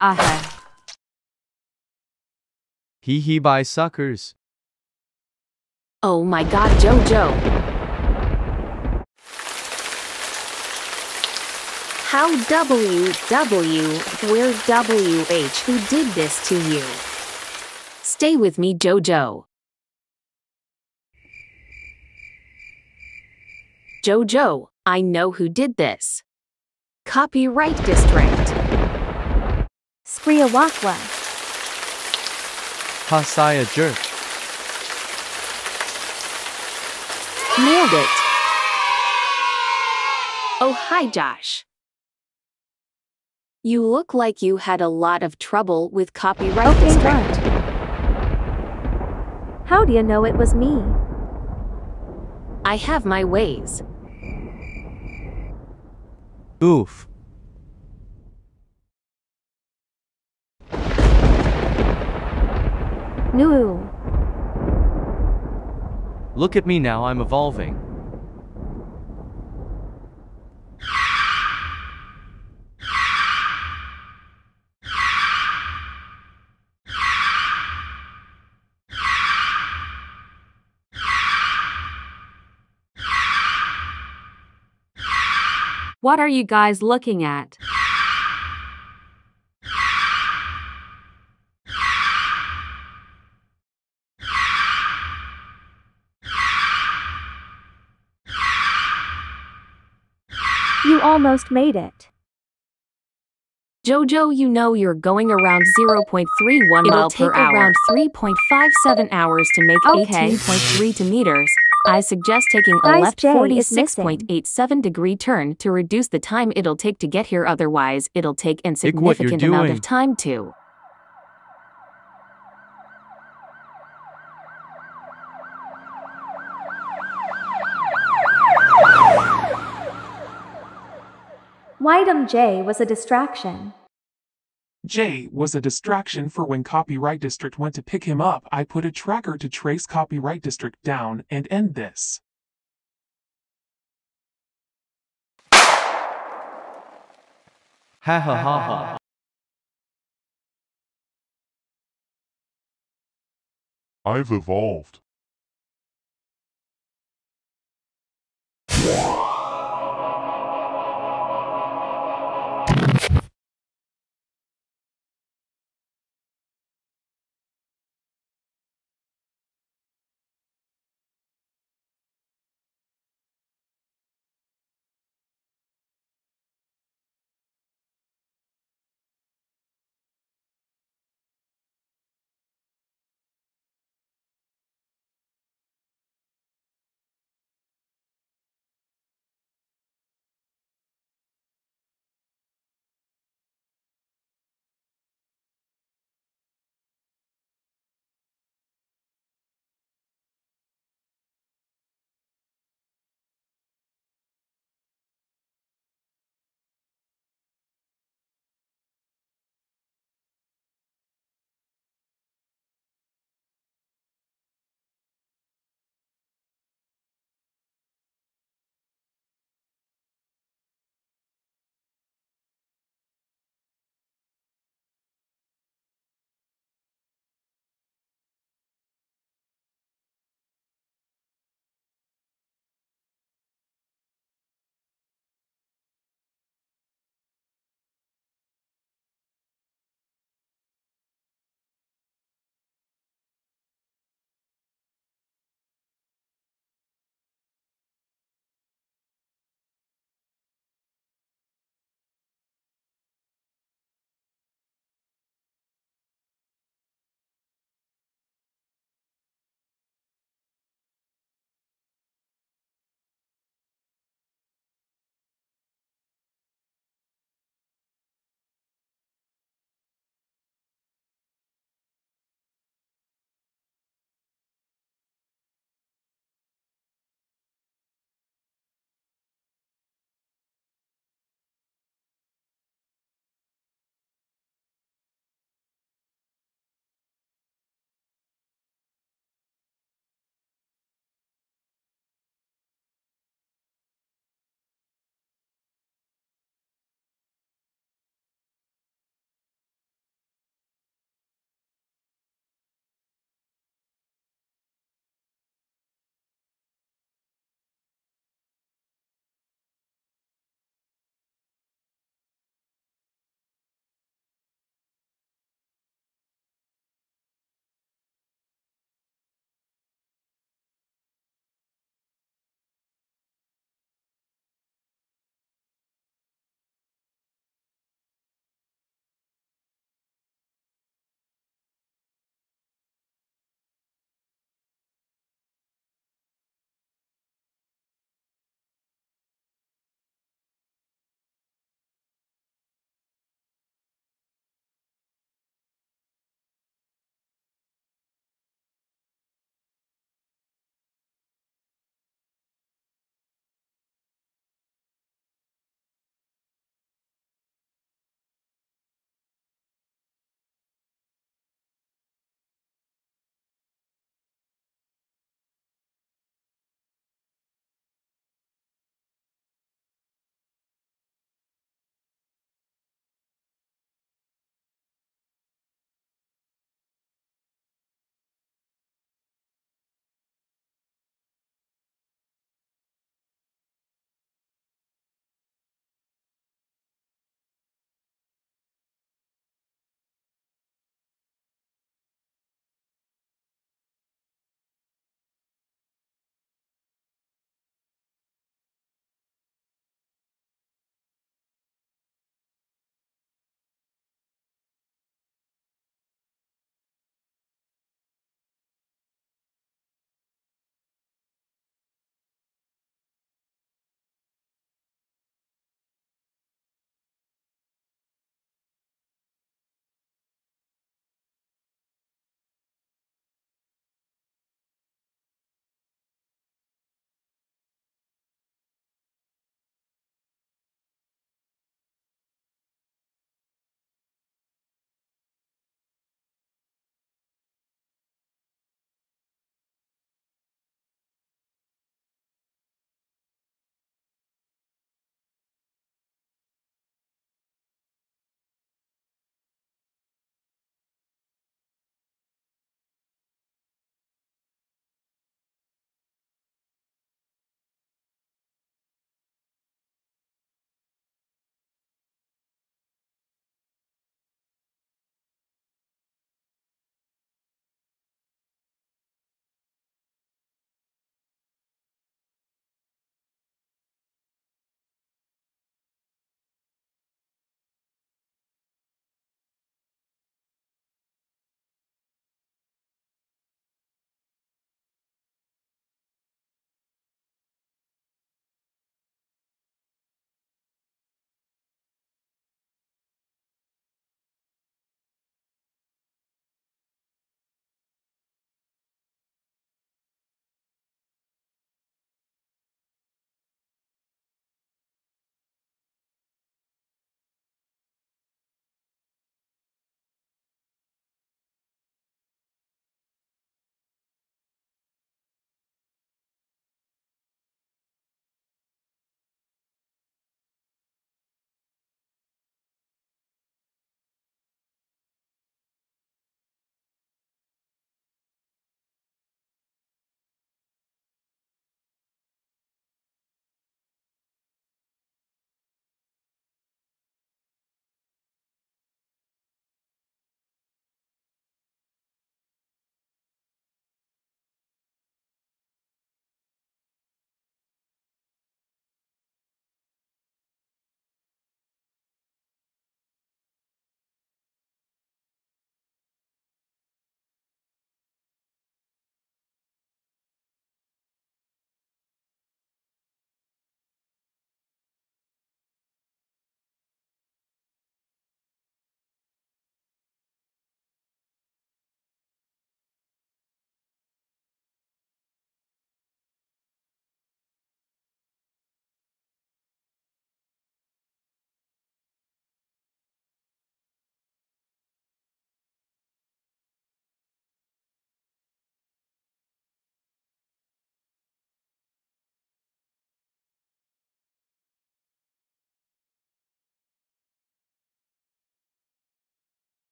He buy suckers. Oh my god, Jojo. How where's WH who did this to you? Stay with me, Jojo. Jojo, I know who did this. Copyright District. Spriawakwa. Hasaya jerk. Nailed it. Oh, hi, Josh. You look like you had a lot of trouble with Copyright District. How do you know it was me? I have my ways. Oof. No. Look at me now, I'm evolving. What are you guys looking at? You almost made it. Jojo, you know you're going around 0.31 miles per hour. It'll take around 3.57 hours to make 18.32 meters. I suggest taking a left 46.87 degree turn to reduce the time it'll take to get here, otherwise it'll take insignificant amount of time to. Whitem J was a distraction. J was a distraction for when Copyright District went to pick him up. I put a tracker to trace Copyright District down and end this. Ha ha ha ha. I've evolved.